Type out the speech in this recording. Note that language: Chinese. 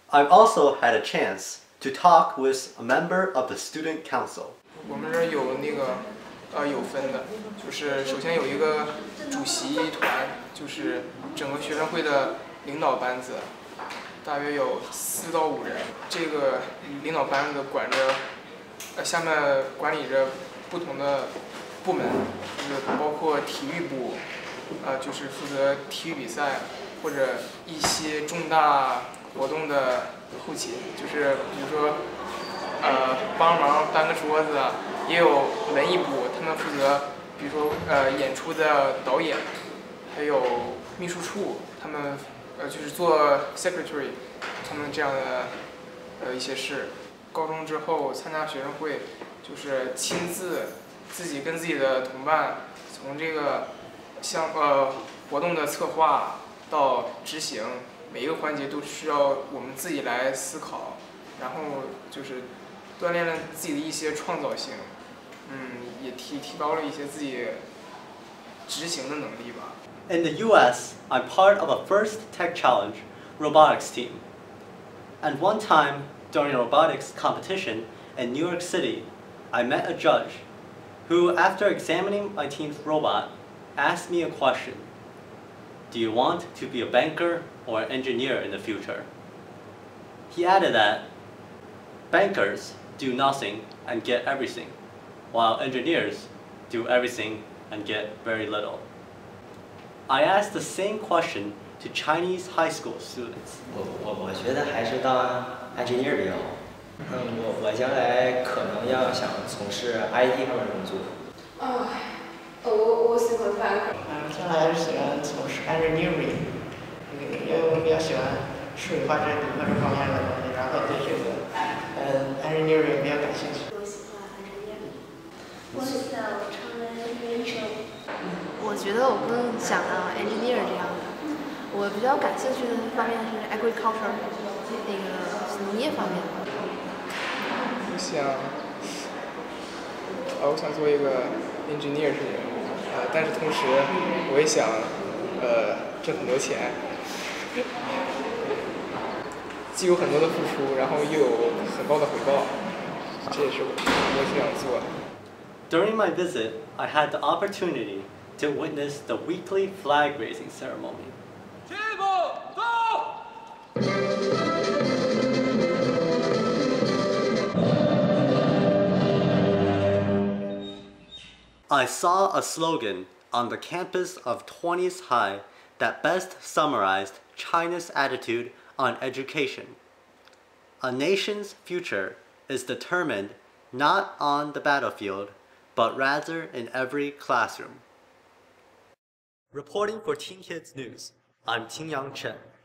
I've also had a chance to talk with a member of the student council. 我们这儿有那个有分的，就是首先有一个主席团，就是整个学生会的领导班子，大约有4到5人。这个领导班子管着，下面管理着不同的部门，就是包括体育部，就是负责体育比赛或者一些重大活动的后勤，就是比如说帮忙搬个桌子，也有文艺部，他们负责比如说演出的导演，还有秘书处，他们就是做 secretary， 他们这样的一些事。高中之后参加学生会，就是亲自自己跟自己的同伴从这个活动的策划到执行，每一个环节都需要我们自己来思考，然后就是锻炼了自己的一些创造性，也提高了一些自己执行的能力吧。 In the US, I'm part of a first tech challenge robotics team. And one time, during a robotics competition in New York City, I met a judge who, after examining my team's robot, asked me a question. Do you want to be a banker or an engineer in the future? He added that bankers do nothing and get everything, while engineers do everything and get very little. I asked the same question to Chinese high school students. 我觉得还是当 engineer 比较好。我将来可能要想从事 IT 方面工作。 我喜欢 banker。 将来还是喜欢从事 engineering， 因为我比较喜欢数理化这、理科这方面的东西，然后对这个engineering 比较感兴趣。 我喜欢 engineering。我想成为医生。 我觉得我更想当 engineer 这样的。我比较感兴趣的方面是 agriculture， 那个农业方面。 我想做一个 engineer 是但是同时我也想挣很多钱，既有很多的付出，然后又有很高的回报，这也是我挺想做的。 During my visit, I had the opportunity to witness the weekly flag raising ceremony. I saw a slogan on the campus of 20th High that best summarized China's attitude on education. A nation's future is determined not on the battlefield, but rather in every classroom. Reporting for Teen Kids News, I'm Tingyang Chen.